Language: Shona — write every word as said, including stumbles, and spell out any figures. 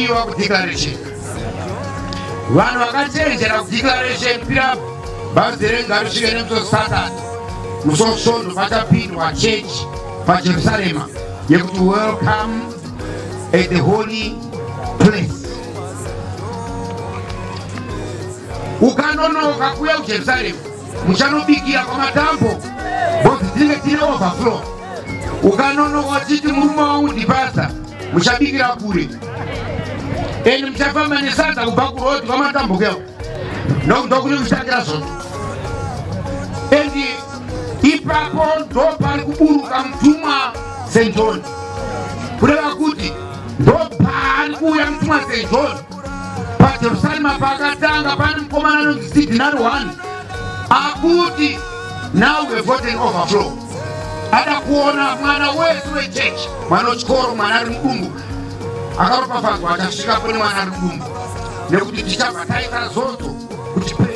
kudiwa kudeclaration vanhu vakachenjera kudeclaration pira bhazi renga risvike nemusosatani musosvondo pachapindwa chechi pajerusarema yekuti welcome at the holy place. Ukanonoka kuya kujerusarema muchanobikira kwamatambo bozi tinenge tine overflow. Ukanonoka chiti murume wangu ndipasa muchabikira kure eni muchafamba nesata kubva kuroti kwamatambo keo ndokune muchitangira zvondo endi ipapo ndo pari kuburuka mutumwa Saint John kureva kuti ndo pari kuuya mutumwa Saint John pajerusarema pakatanga pane mukomana anonzi Signal one akuti now we have gotten overflow. Ada kuona mwana wese wechechi mwana wechikoro mwana ari mudumbu akaropafadzwa achasvika kune mwana ari mudumbu nekuti tichabva taita zodzo kuti